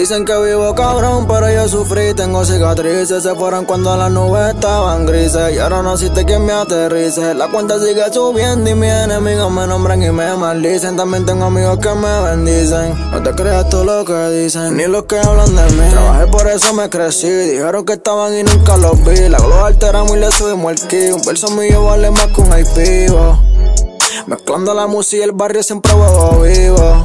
Dicen que vivo cabrón, pero yo sufrí, tengo cicatrices. Se fueron cuando las nubes estaban grises y ahora no existe quien me aterrice. La cuenta sigue subiendo y mis enemigos me nombran y me maldicen. También tengo amigos que me bendicen. No te creas todo lo que dicen, ni los que hablan de mí. Trabajé por eso me crecí, dijeron que estaban y nunca los vi. La globa alteramos y le subimos el ki. Un verso mío vale más que un IP vivo. Mezclando la música y el barrio siempre huevo vivo.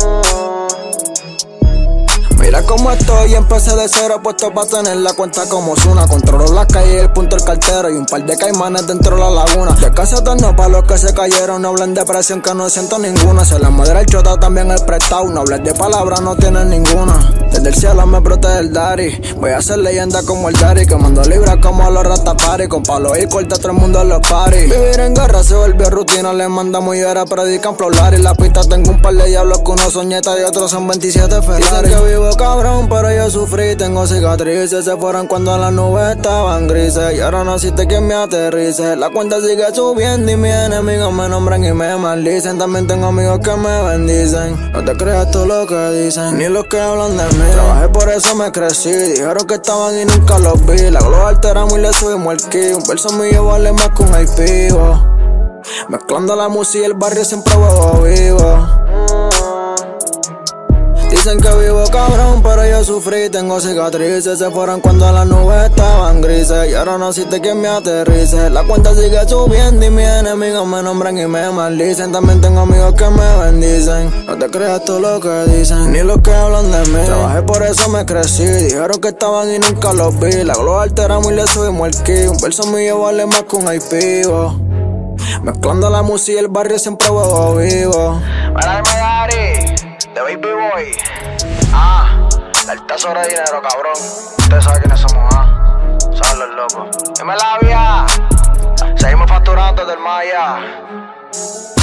Mira cómo estoy, empecé de cero, puesto pa' tener la cuenta como Zuna. Controlo la calle, el punto, el cartero y un par de caimanes dentro de la laguna. De casa eterno pa' los que se cayeron, no hablen de presión que no siento ninguna. Se la madera el chota, también el prestado, no hables de palabras, no tienes ninguna. Desde el cielo me protege el daddy, voy a ser leyenda como el daddy, quemando libras como a los ratapari, con palos y corta a todo el mundo en los paris. Vivir en guerra se volvió rutina, les mandamos y ahora predican flolar. Y la pista tengo un par de diablos que unos son nietas y otros son 27 Ferrari. Dicen que vivo cabrón, pero yo sufrí, tengo cicatrices. Se fueron cuando las nubes estaban grises y ahora no existe quien me aterrice. La cuenta sigue subiendo y mis enemigos me nombran y me maldicen. También tengo amigos que me bendicen. No te creas todo lo que dicen, ni los que hablan de mí. Trabajé por eso me crecí, dijeron que estaban y nunca los vi. La globa alteramos y le subimos el ki. Un verso mío vale más que un IP vivo. Mezclando la música y el barrio siempre huevo vivo. Dicen que vivo cabrón, pero yo sufrí, tengo cicatrices. Se fueron cuando las nubes estaban grises y ahora no existe quien me aterrice. La cuenta sigue subiendo y mis enemigos me nombran y me maldicen. También tengo amigos que me bendicen. No te creas todo lo que dicen, ni los que hablan de mí. Trabajé por eso me crecí, dijeron que estaban y nunca los vi. La globa alteramos y le subimos el ki. Un verso mío vale más que un IP vivo. Mezclando la música y el barrio siempre huevo vivo. Para de Baby Boy. El tesoro de dinero, cabrón. Ustedes saben quiénes somos, saben los locos. Dime la vía. Seguimos facturando desde el Maya.